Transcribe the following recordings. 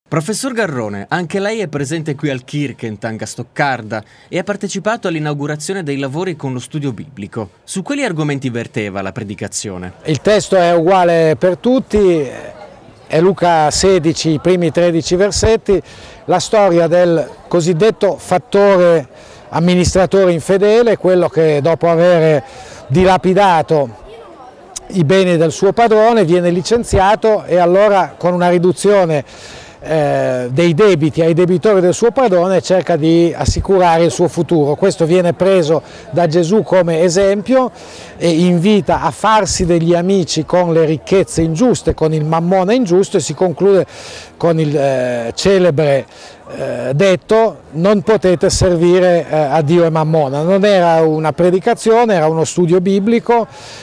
Professor Garrone, anche lei è presente qui al Kirchentag a Stoccarda e ha partecipato all'inaugurazione dei lavori con lo studio biblico. Su quali argomenti verteva la predicazione? Il testo è uguale per tutti, è Luca 16, i primi 13 versetti, la storia del cosiddetto fattore amministratore infedele, quello che dopo aver dilapidato i beni del suo padrone viene licenziato e allora con una riduzione dei debiti ai debitori del suo padrone cerca di assicurare il suo futuro. Questo viene preso da Gesù come esempio e invita a farsi degli amici con le ricchezze ingiuste, con il mammona ingiusto, e si conclude con il celebre detto: non potete servire a Dio e mammona. Non era una predicazione, era uno studio biblico.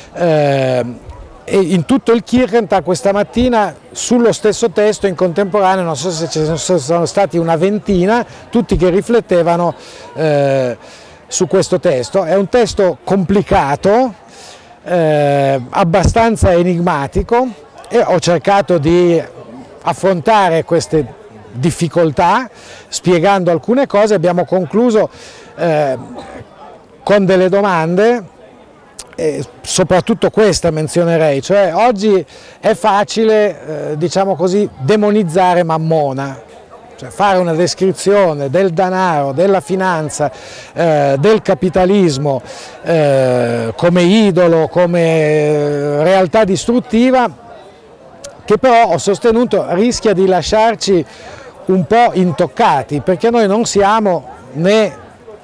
E in tutto il Kirchentag questa mattina sullo stesso testo in contemporanea, non so se ce ne sono stati una ventina, tutti che riflettevano su questo testo. È un testo complicato, abbastanza enigmatico, e ho cercato di affrontare queste difficoltà spiegando alcune cose. Abbiamo concluso con delle domande. E soprattutto questa menzionerei, cioè oggi è facile, diciamo così, demonizzare Mammona, cioè fare una descrizione del denaro, della finanza, del capitalismo come idolo, come realtà distruttiva, che però ho sostenuto rischia di lasciarci un po' intoccati, perché noi non siamo né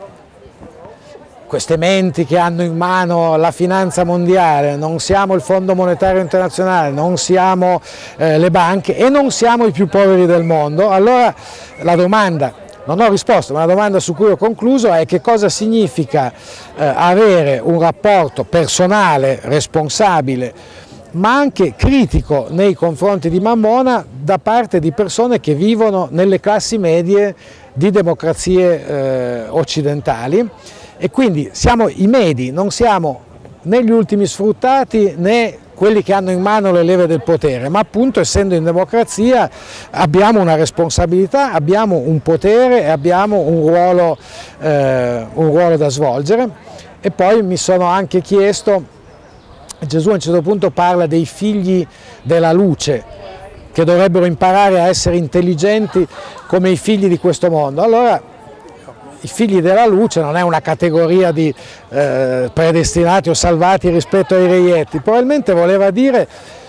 queste menti che hanno in mano la finanza mondiale, non siamo il Fondo Monetario Internazionale, non siamo le banche e non siamo i più poveri del mondo. Allora la domanda, non ho risposto, ma la domanda su cui ho concluso è: che cosa significa avere un rapporto personale, responsabile, ma anche critico nei confronti di Mammona da parte di persone che vivono nelle classi medie di democrazie occidentali. E quindi siamo i medi, non siamo né gli ultimi sfruttati né quelli che hanno in mano le leve del potere, ma appunto, essendo in democrazia, abbiamo una responsabilità, abbiamo un potere e abbiamo un ruolo da svolgere. E poi mi sono anche chiesto, Gesù a un certo punto parla dei figli della luce, che dovrebbero imparare a essere intelligenti come i figli di questo mondo. Allora, i figli della luce non è una categoria di predestinati o salvati rispetto ai reietti, probabilmente voleva dire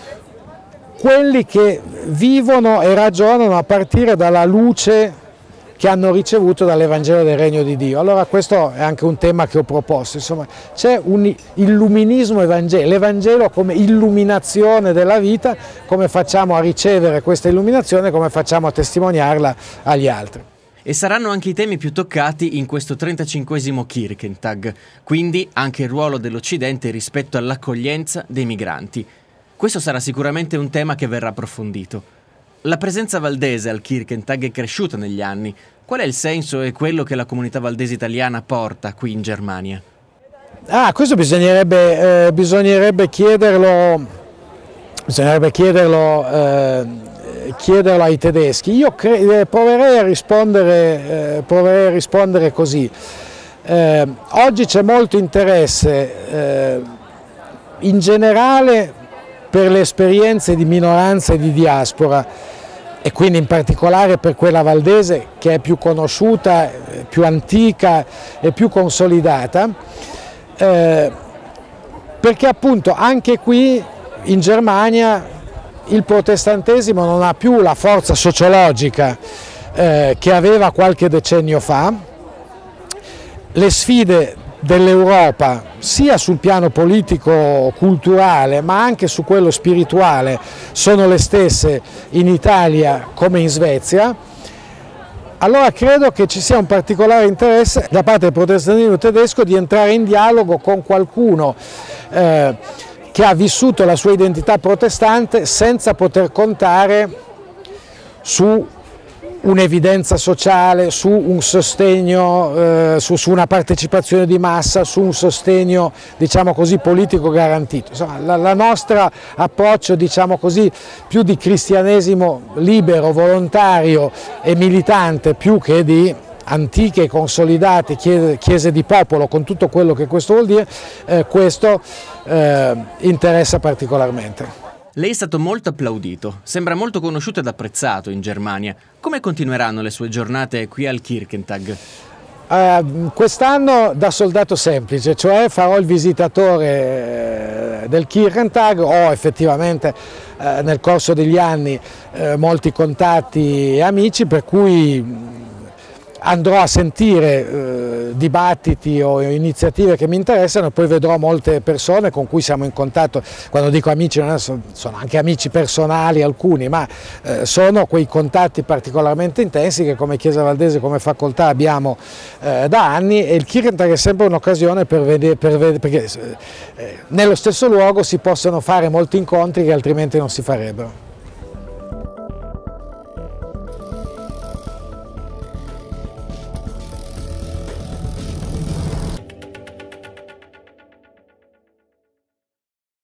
quelli che vivono e ragionano a partire dalla luce che hanno ricevuto dall'Evangelo del Regno di Dio. Allora questo è anche un tema che ho proposto, insomma c'è un illuminismo evangelico, l'Evangelo come illuminazione della vita, come facciamo a ricevere questa illuminazione, come facciamo a testimoniarla agli altri. E saranno anche i temi più toccati in questo 35esimo Kirchentag, quindi anche il ruolo dell'Occidente rispetto all'accoglienza dei migranti. Questo sarà sicuramente un tema che verrà approfondito. La presenza valdese al Kirchentag è cresciuta negli anni. Qual è il senso e quello che la comunità valdese italiana porta qui in Germania? Questo bisognerebbe chiederlo ai tedeschi. Io proverei a rispondere così. Oggi c'è molto interesse in generale per le esperienze di minoranza e di diaspora, e quindi in particolare per quella valdese, che è più conosciuta, più antica e più consolidata, perché appunto anche qui in Germania il protestantesimo non ha più la forza sociologica che aveva qualche decennio fa. Le sfide dell'Europa, sia sul piano politico-culturale ma anche su quello spirituale, sono le stesse in Italia come in Svezia. Allora credo che ci sia un particolare interesse da parte del protestantismo tedesco di entrare in dialogo con qualcuno che ha vissuto la sua identità protestante senza poter contare su un'evidenza sociale, su un sostegno, su una partecipazione di massa, su un sostegno, diciamo così, politico garantito. Insomma, la nostra approccio, diciamo così, più di cristianesimo libero, volontario e militante, più che di antiche e consolidate chiese di popolo, con tutto quello che questo vuol dire, questo interessa particolarmente. Lei è stato molto applaudito, sembra molto conosciuto ed apprezzato in Germania. Come continueranno le sue giornate qui al Kirchentag? Quest'anno da soldato semplice, cioè farò il visitatore del Kirchentag. Ho effettivamente nel corso degli anni molti contatti e amici, per cui andrò a sentire dibattiti o iniziative che mi interessano, e poi vedrò molte persone con cui siamo in contatto. Quando dico amici, sono anche amici personali alcuni, ma sono quei contatti particolarmente intensi che come Chiesa Valdese, come facoltà abbiamo da anni, e il Kirchentag è sempre un'occasione per vedere, perché nello stesso luogo si possono fare molti incontri che altrimenti non si farebbero.